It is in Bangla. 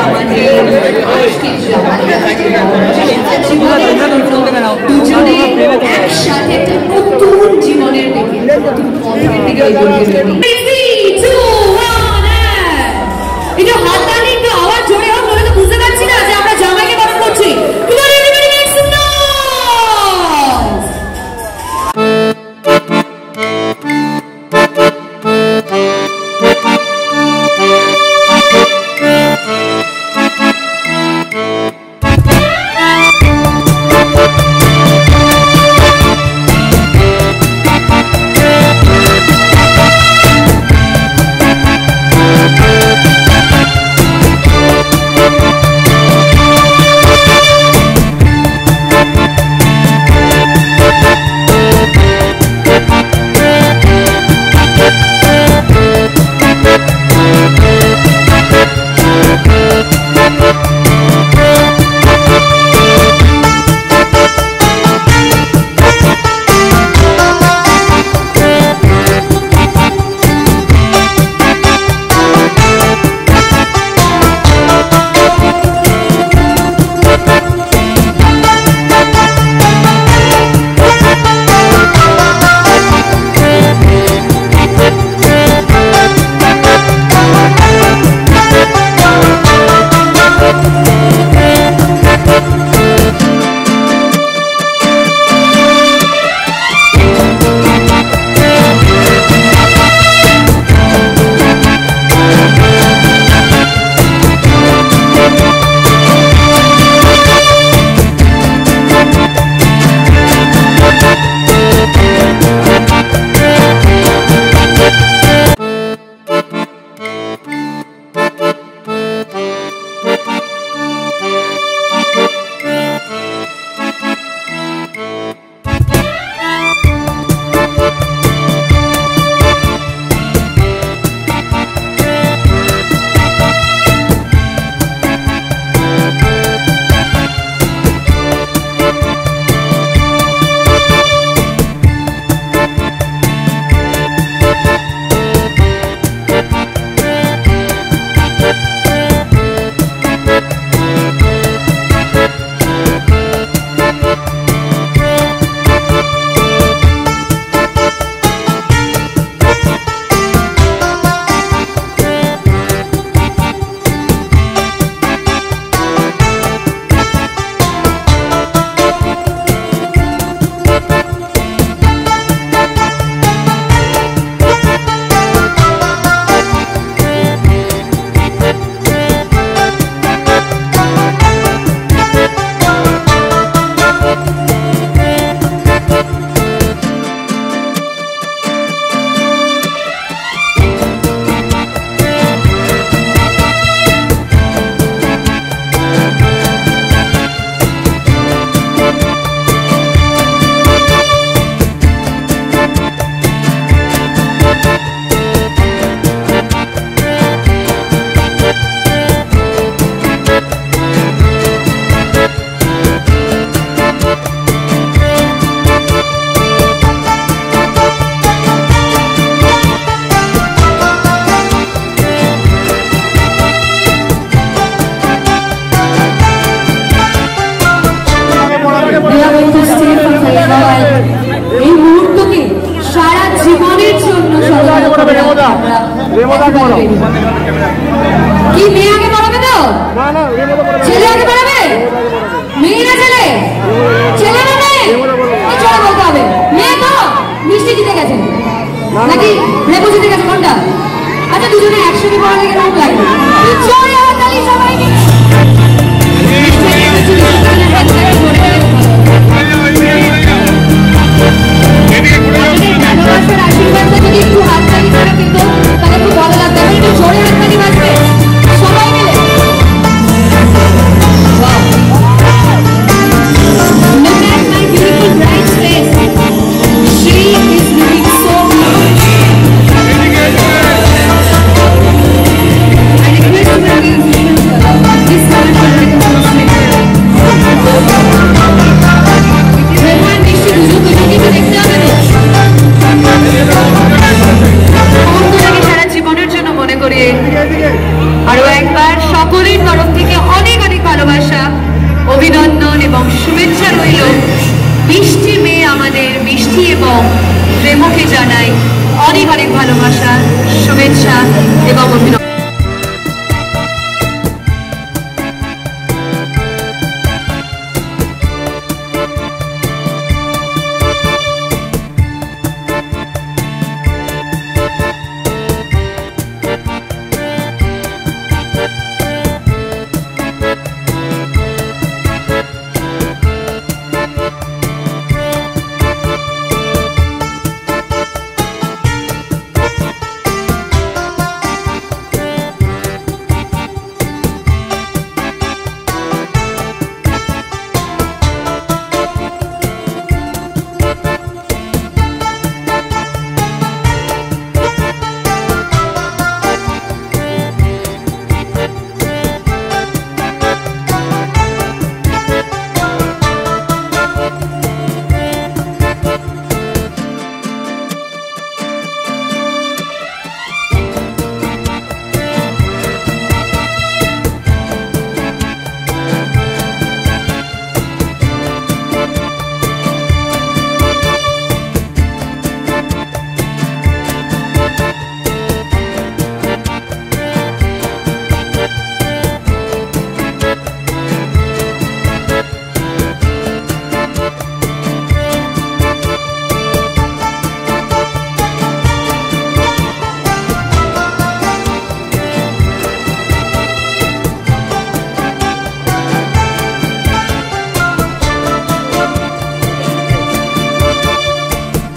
কি মেয়ে আগে পড়াবে তো? ছেলে আগে পড়াবে? মেয়ে না ছেলে? ছেলে না মেয়ে? কিছু বলতে হবে। মেয়ে তো মিষ্টি জিতে গেছে নাকি রেমো জিতে গেছে কোনটা? আচ্ছা দুজনে একসাথে পড়ালে কেমন লাগবে? জোরে হাততালি সবাই মিলে। আশীর্বাদটা যদি একটু হাততালি করে কিন্তু তাহলে খুব ভালো লাগবে। একটু জোরে হাততালি বাজবে সবাই মিলে। Look at my beautiful bride's face. She is looking so beautiful. And রইল মিষ্টি মেয়ে আমাদের মিষ্টি এবং রেমোকে জানাই অনেক অনেক ভালোবাসা, শুভেচ্ছা এবং অভিনন্দন।